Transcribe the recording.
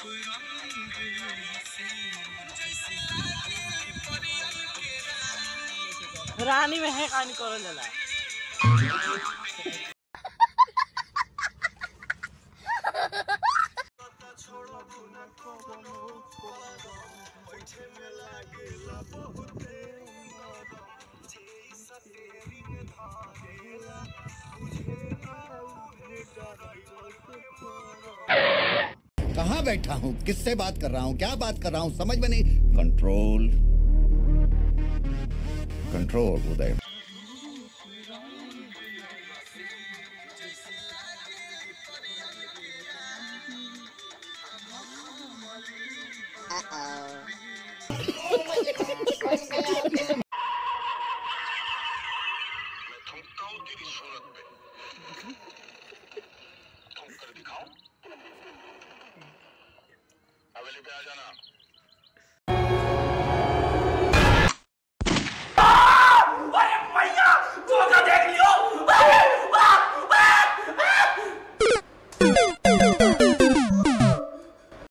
रानी में है कहानी करो जला कहाँ बैठा हूँ, किससे बात कर रहा हूँ, क्या बात कर रहा हूँ, समझ में नहीं। Control control Uday. मैं थूकता हूँ तेरी सूरत पे, थूक कर दिखाऊं? हवेली पे आ जाना।